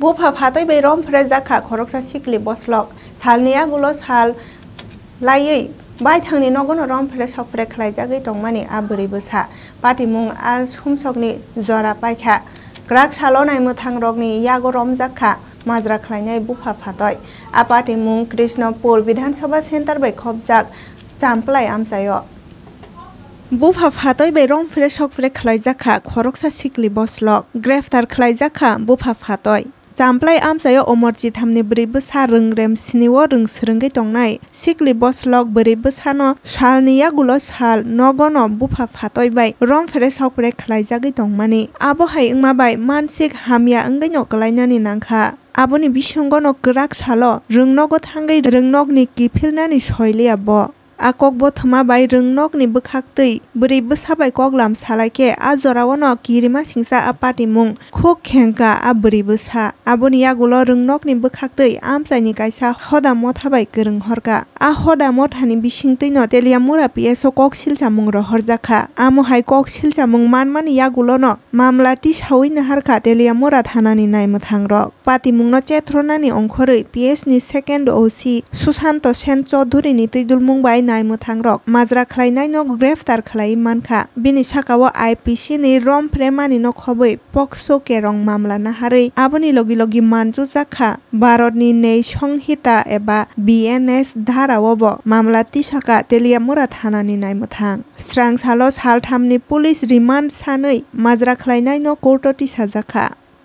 Bupha phatoi bai rompre jakha khoroksa sikli boslok salnia gulo sal laiei bai thangni nogono rompre sokpre khlaijagui tongmani aburi busa patimung a sumsokni jora paikha grak salonai muthang rokni yago romjakha majra khlainai Bupha phatoi a patimung Krishnapur Bidhan Sabha Center bai khobjak champlai amchayo Bupha phatoi bai rompre sokpre khlaijakha khoroksa sikli boslok graftar khlaijakha Bupha phatoi champlai amchayo omorji thamni bri busa rungrem siniwo rung srungei tongnai sikli boslok bri busano salniya gulo sal nogono Bupha phatoi bai rompre sokpre khlaijagui tongmani abo hai wngma bai mansik hamya wngui no klainani nangkha aboni bisongono grak salo rungnogo thangei rungnokni kifilnani soilia bo akok bo thama bai rungnokni bukhaktui bri busa bai koklam salaike a jorawono kirima singsa a patimung khok khengka a bri busa aboni yagulo rungnokni bukhaktui amchaini kaisa hoda motha bai gerung horka a hoda mothani bisingtui no teliamura pso kok silchamung ro horjakha amo hai kok silchamung manmani yagulo no mamla tisawi naharka teliamura thanani naimuthang rok patimung no chetronani ongkhorui PS ni second OC Susanto Sen Chaudhuri ni tuidulmung bai naimuthang rok majra khlainai no graftar khlai mankha bini sakao IPC ni rompre mani no khoboi pokso ke rong mamla naharui aboni logi logi manju jakha Bharat ni nei songhita eba BNS dharao bo mamla tisaka teliamura thanani naimuthang srang salo salthamni police remand sanui majra khlainai no court tisajakha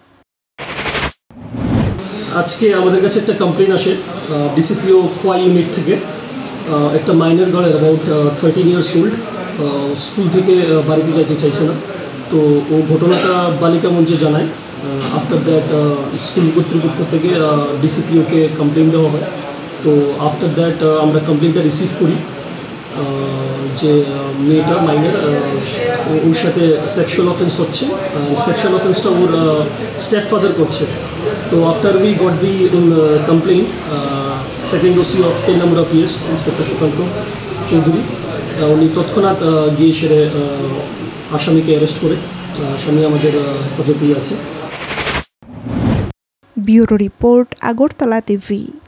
আজকে আমাদের কাছে একটা complain আসে ডিসিপিও খোয়া unit থেকে একটা minor girl about 13 years old school থেকে বাড়িতে যেতে চাইছে না তো ও ঘটনাটা বালিকা মঞ্চে জানায় আফটার দ্যাট স্কুল কর্তৃপক্ষ থেকে ডিসিপিওকে কমপ্লেইন দেওয়া হয় তো আফটার দ্যাট আমরা কমপ্লেইনটা রিসিভ করি যে মেয়েটা মাইনর ওর সাথে সেক্সুয়াল অফেন্স হচ্ছে সেক্সুয়াল অফেন্সটা ওর স্টেপ ফাদার করছে তো after we got the complaint second OC of 10 number PS inspector Sukanta Chowdhury উনি তৎক্ষণাৎ গিয়ে সেরে আসামিকে অ্যারেস্ট করে আসামি আমাদের হেফাজতেই আছে ব্যুরো রিপোর্ট আগরতলা TV